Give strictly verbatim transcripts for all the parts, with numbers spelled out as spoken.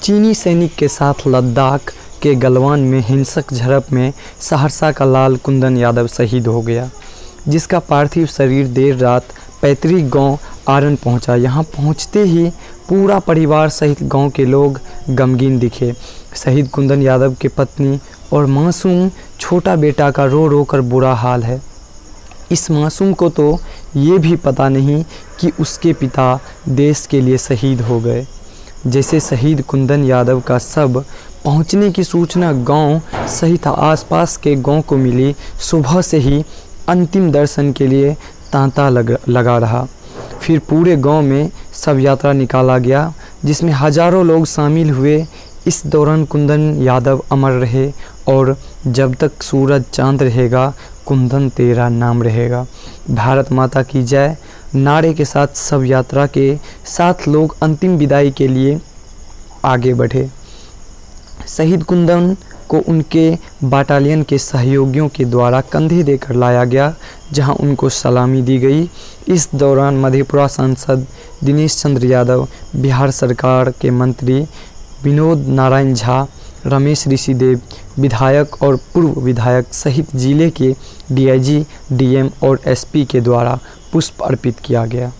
चीनी सैनिक के साथ लद्दाख के गलवान में हिंसक झड़प में सहरसा का लाल कुंदन यादव शहीद हो गया, जिसका पार्थिव शरीर देर रात पैतृक गांव आरन पहुंचा। यहां पहुंचते ही पूरा परिवार सहित गांव के लोग गमगीन दिखे। शहीद कुंदन यादव के पत्नी और मासूम छोटा बेटा का रो रो कर बुरा हाल है। इस मासूम को तो ये भी पता नहीं कि उसके पिता देश के लिए शहीद हो गए। जैसे शहीद कुंदन यादव का शव पहुंचने की सूचना गांव सहित आसपास के गांव को मिली, सुबह से ही अंतिम दर्शन के लिए तांता लग लगा रहा। फिर पूरे गांव में शव यात्रा निकाला गया, जिसमें हजारों लोग शामिल हुए। इस दौरान कुंदन यादव अमर रहे और जब तक सूरज चांद रहेगा कुंदन तेरा नाम रहेगा। भारत माता की जय नारे के साथ शव यात्रा के साथ लोग अंतिम विदाई के लिए आगे बढ़े। शहीद कुंदन को उनके बटालियन के सहयोगियों के द्वारा कंधे देकर लाया गया, जहां उनको सलामी दी गई। इस दौरान मधेपुरा सांसद दिनेश चंद्र यादव, बिहार सरकार के मंत्री विनोद नारायण झा, रमेश ऋषिदेव, विधायक और पूर्व विधायक सहित जिले के डीआईजी, डीएम और एसपी के द्वारा पुष्प अर्पित किया गया।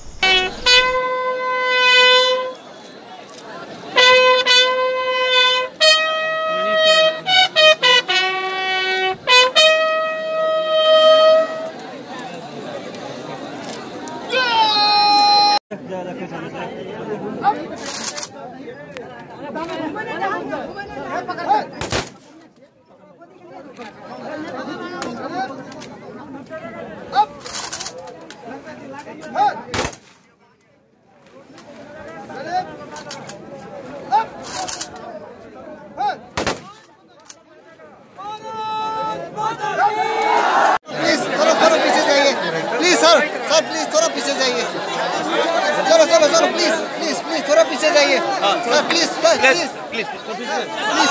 चलो चलो चलो प्लीज प्लीज प्लीज थोड़ा पीछे जाइए प्लीज प्लीज प्लीज प्लीज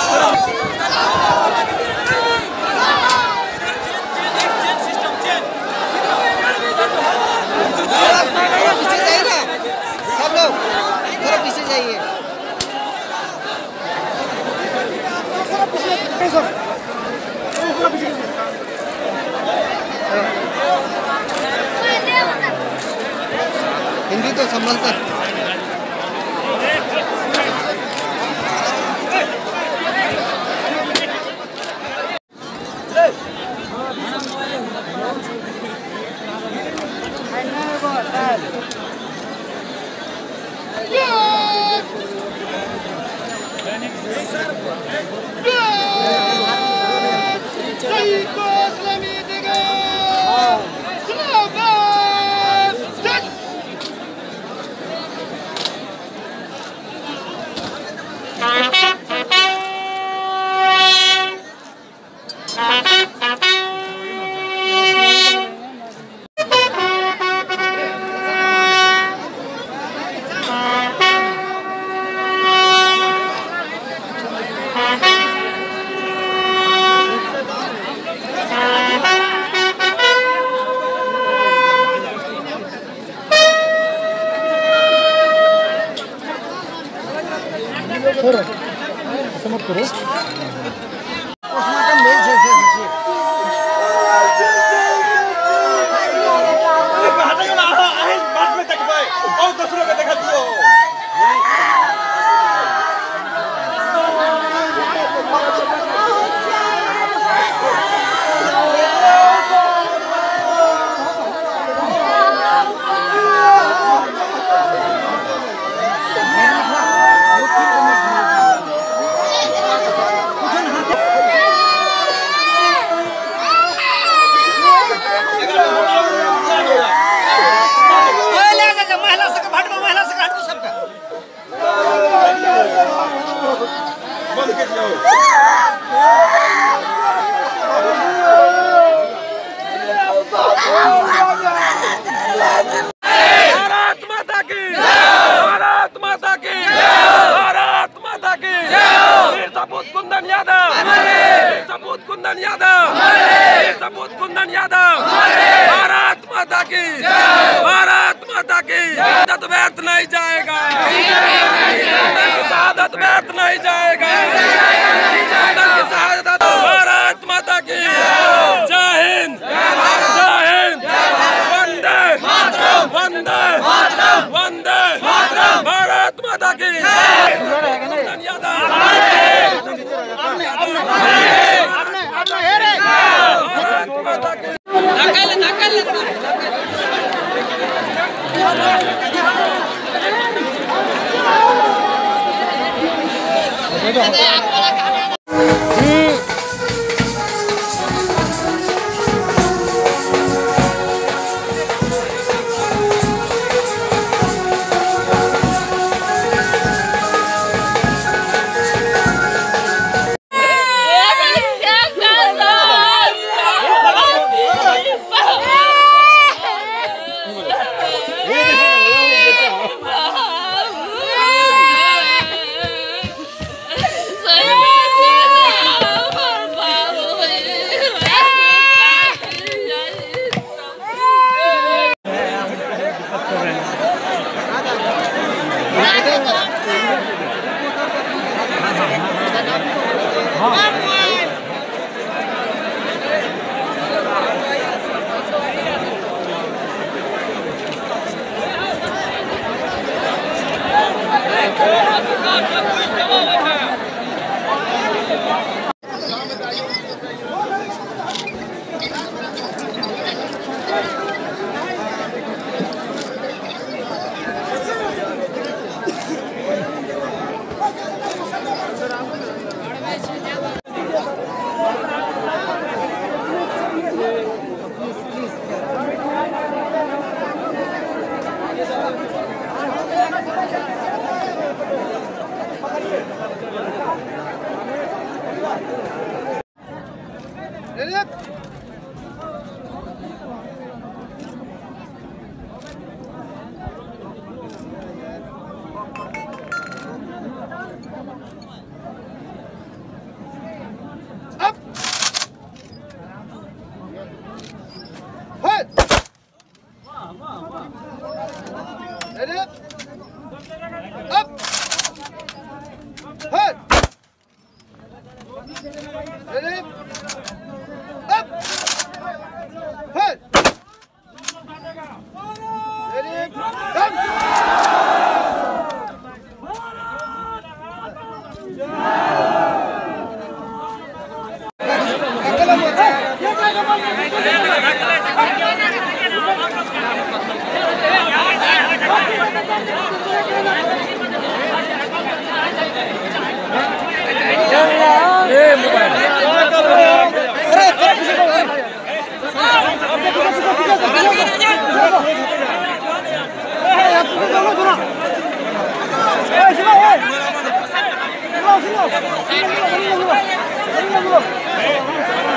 पीछे जाइए ना सब लोग थोड़ा पीछे जाइए। हिंदी तो समझता मत करो भारत माता की भारत माता की भारत माता की वीर सपूत कुंदन यादव वीर सपूत कुंदन यादव वीर सपूत कुंदन यादव भारत माता की भारत माता की शहादत व्यर्थ नहीं जाएगा शहादत व्यर्थ भारत नहीं जाएगा, भारत माता की जय हिंद, जय हिंद, वंदे वंदे वंदे भारत माता की कुंदन यादव, भारत माता की नकल नकल Hey,